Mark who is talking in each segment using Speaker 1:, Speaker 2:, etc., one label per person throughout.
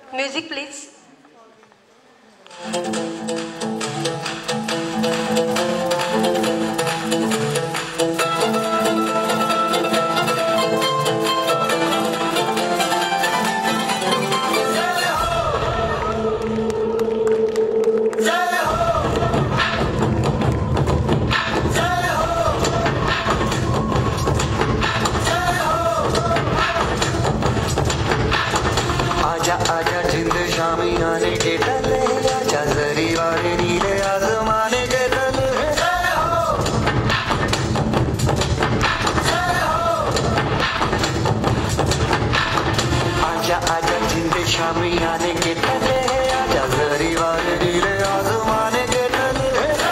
Speaker 1: Music, please.
Speaker 2: आजा आजा जिंद शामी आने के टले, आजा जरी वाले नीले आसमाने के तले। आजा आजा जिंद शामी आने के टले, आजा जरी वाले नीले आसमाने के तले।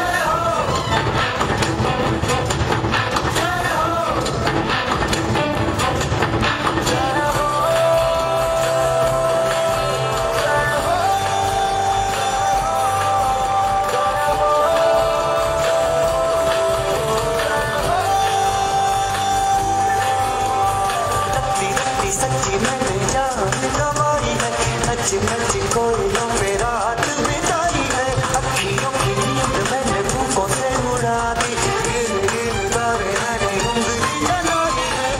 Speaker 2: सच्ची मैंने जान गवाई है, सच सच कोयलों पे रात बिताई है। अखियों की नींद मैंने भूखों से उड़ा दी, गिन गिन तारे मैंने उंगली जलाई है।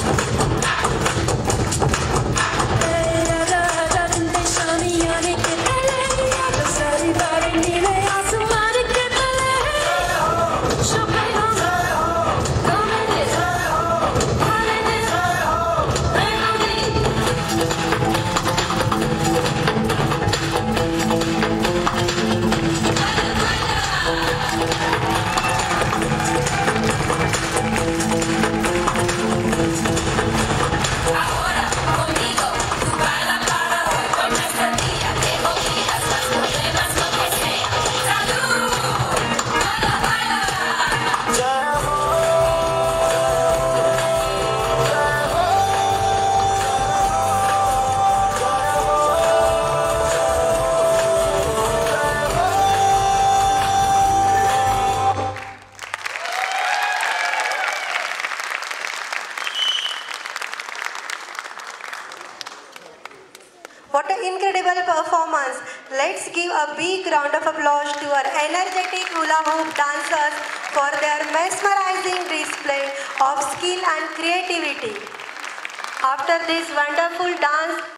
Speaker 3: आजा आजा जिंद शामी आने के तले, आजा सारी बातें नीले आसमान के तले। शुक्र
Speaker 1: What an incredible performance. Let's give a big round of applause to our energetic hula hoop dancers for their mesmerizing display of skill and creativity. After this wonderful dance,